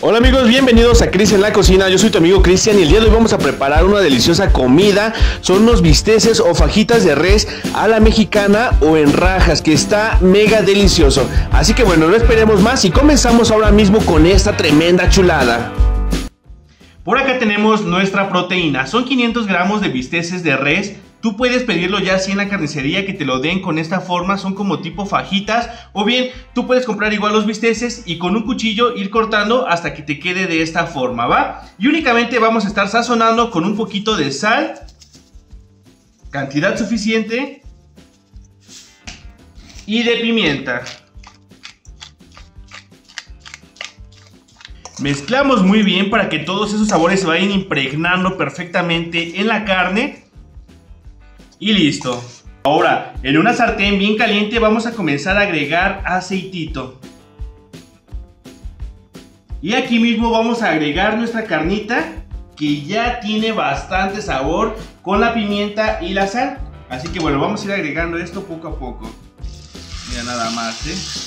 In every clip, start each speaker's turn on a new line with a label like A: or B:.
A: Hola amigos, bienvenidos a Cris en la cocina. Yo soy tu amigo Cristian y el día de hoy vamos a preparar una deliciosa comida. Son unos bisteces o fajitas de res a la mexicana o en rajas, que está mega delicioso. Así que bueno, no esperemos más y comenzamos ahora mismo con esta tremenda chulada. Por acá tenemos nuestra proteína. Son 500 gramos de bisteces de res. Tú puedes pedirlo ya así en la carnicería, que te lo den con esta forma, son como tipo fajitas. O bien, tú puedes comprar igual los bisteces y con un cuchillo ir cortando hasta que te quede de esta forma, ¿va? Y únicamente vamos a estar sazonando con un poquito de sal, cantidad suficiente, y de pimienta. Mezclamos muy bien para que todos esos sabores se vayan impregnando perfectamente en la carne. Y listo. Ahora, en una sartén bien caliente vamos a comenzar a agregar aceitito. Y aquí mismo vamos a agregar nuestra carnita, que ya tiene bastante sabor con la pimienta y la sal. Así que bueno, vamos a ir agregando esto poco a poco. Mira nada más, ¿eh?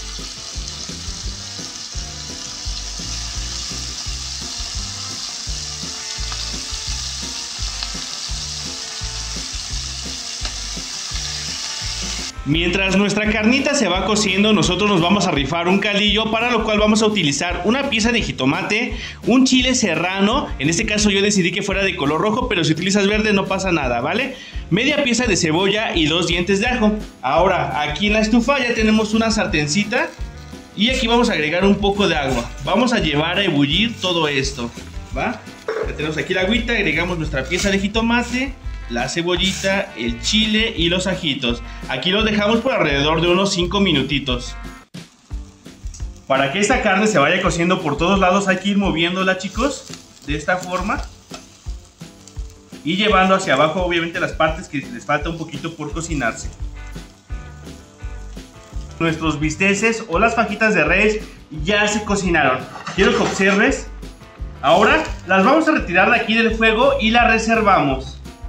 A: Mientras nuestra carnita se va cociendo, nosotros nos vamos a rifar un caldillo, para lo cual vamos a utilizar una pieza de jitomate, un chile serrano, en este caso yo decidí que fuera de color rojo, pero si utilizas verde no pasa nada, ¿vale? Media pieza de cebolla y 2 dientes de ajo. Ahora, aquí en la estufa ya tenemos una sartencita y aquí vamos a agregar un poco de agua. Vamos a llevar a ebullir todo esto, ¿va? Ya tenemos aquí la agüita, agregamos nuestra pieza de jitomate, la cebollita, el chile y los ajitos. Aquí los dejamos por alrededor de unos 5 minutitos. Para que esta carne se vaya cociendo por todos lados hay que ir moviéndola, chicos, de esta forma, y llevando hacia abajo obviamente las partes que les falta un poquito por cocinarse. Nuestros bisteces o las fajitas de res ya se cocinaron. Quiero que observes. Ahora las vamos a retirar de aquí del fuego y las reservamos.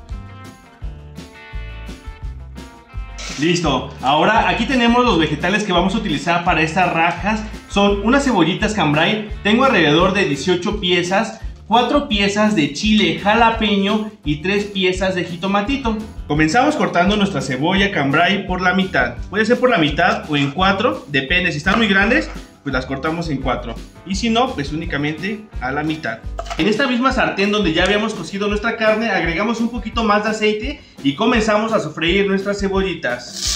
A: Listo, ahora aquí tenemos los vegetales que vamos a utilizar para estas rajas. Son unas cebollitas cambray, tengo alrededor de 18 piezas, 4 piezas de chile jalapeño y 3 piezas de jitomatito. Comenzamos cortando nuestra cebolla cambray por la mitad. Puede ser por la mitad o en 4, depende, si están muy grandes pues las cortamos en 4, y si no, pues únicamente a la mitad. En esta misma sartén donde ya habíamos cocido nuestra carne, agregamos un poquito más de aceite y comenzamos a sofreír nuestras cebollitas.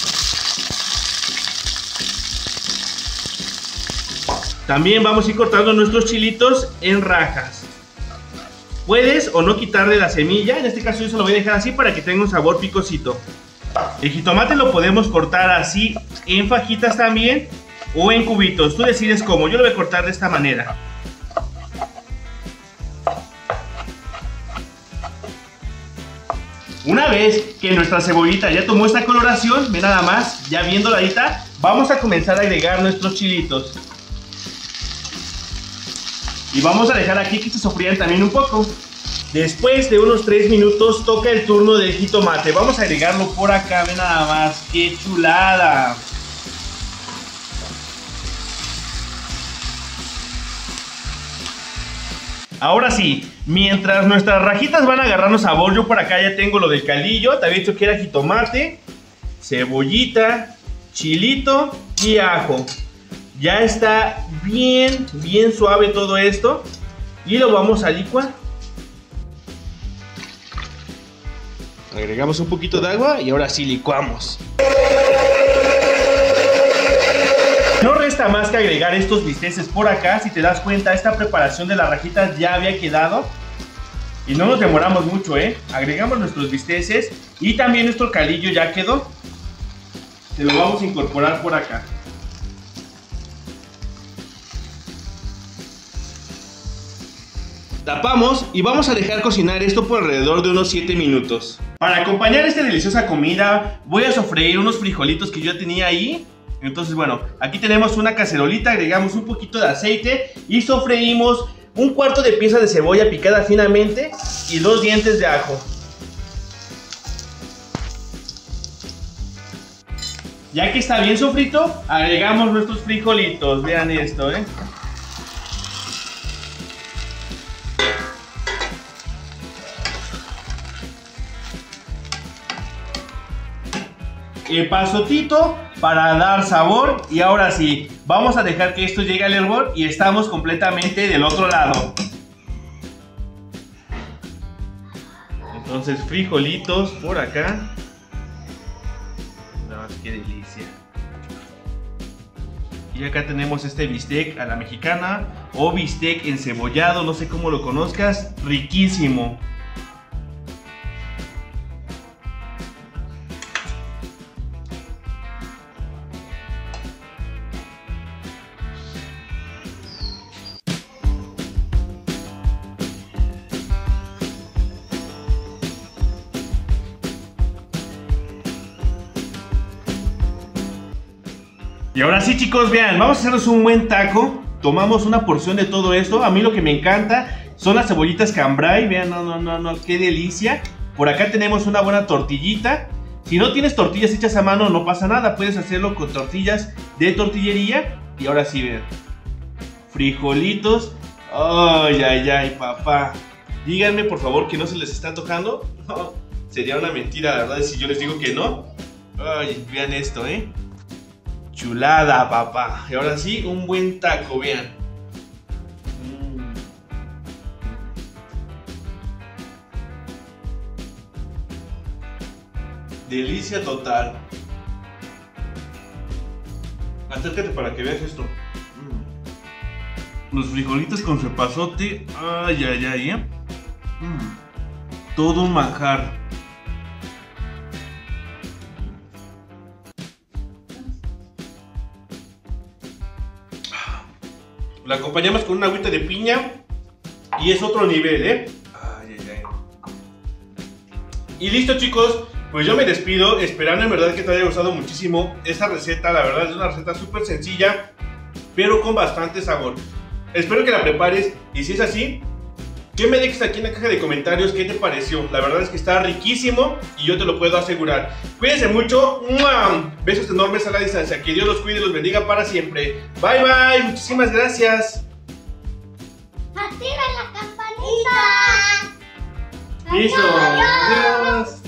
A: También vamos a ir cortando nuestros chilitos en rajas. Puedes o no quitarle la semilla, en este caso yo se lo voy a dejar así para que tenga un sabor picosito. El jitomate lo podemos cortar así en fajitas también, o en cubitos, tú decides cómo. Yo lo voy a cortar de esta manera. Una vez que nuestra cebollita ya tomó esta coloración, ve nada más, ya bien doradita, vamos a comenzar a agregar nuestros chilitos. Y vamos a dejar aquí que se sofrían también un poco. Después de unos 3 minutos toca el turno del jitomate. Vamos a agregarlo por acá, ve nada más, qué chulada. Ahora sí, mientras nuestras rajitas van agarrando sabor, yo por acá ya tengo lo del caldillo. Te había dicho que era jitomate, cebollita, chilito y ajo. Ya está bien suave todo esto y lo vamos a licuar. Agregamos un poquito de agua y ahora sí licuamos. No resta más que agregar estos bisteces por acá. Si te das cuenta, esta preparación de las rajitas ya había quedado y no nos demoramos mucho, ¿eh? Agregamos nuestros bisteces y también nuestro caldillo ya quedó. Se lo vamos a incorporar por acá. Tapamos y vamos a dejar cocinar esto por alrededor de unos 7 minutos. Para acompañar esta deliciosa comida voy a sofreír unos frijolitos que yo tenía ahí. Entonces bueno, aquí tenemos una cacerolita, agregamos un poquito de aceite y sofreímos un cuarto de pieza de cebolla picada finamente y 2 dientes de ajo. Ya que está bien sofrito, agregamos nuestros frijolitos. Vean esto, epazotito para dar sabor. Y ahora sí, vamos a dejar que esto llegue al hervor y estamos completamente del otro lado. Entonces, frijolitos por acá. No, qué delicia. Y acá tenemos este bistec a la mexicana o bistec encebollado, no sé cómo lo conozcas, riquísimo. Y ahora sí, chicos, vean, vamos a hacernos un buen taco. Tomamos una porción de todo esto. A mí lo que me encanta son las cebollitas cambray. Vean, no, qué delicia. Por acá tenemos una buena tortillita. Si no tienes tortillas hechas a mano, no pasa nada. Puedes hacerlo con tortillas de tortillería. Y ahora sí, vean, frijolitos. Ay, papá. Díganme, por favor, que no se les está antojando. No, sería una mentira, la verdad, si yo les digo que no. Ay, vean esto, chulada, papá. Y ahora sí, un buen taco, vean. Delicia total. Acércate para que veas esto. Los frijolitos con su epazote. Ay. Todo un manjar. La acompañamos con una agüita de piña y es otro nivel, Ay. Y listo, chicos, pues yo me despido, esperando en verdad que te haya gustado muchísimo esta receta. La verdad es una receta súper sencilla, pero con bastante sabor. Espero que la prepares y si es así, que me dejes aquí en la caja de comentarios qué te pareció. La verdad es que está riquísimo y yo te lo puedo asegurar. Cuídense mucho. ¡Mua! Besos enormes a la distancia. Que Dios los cuide y los bendiga para siempre. Bye, bye. Muchísimas gracias.
B: Activa la campanita.
A: Listo.
B: Adiós.
A: Adiós.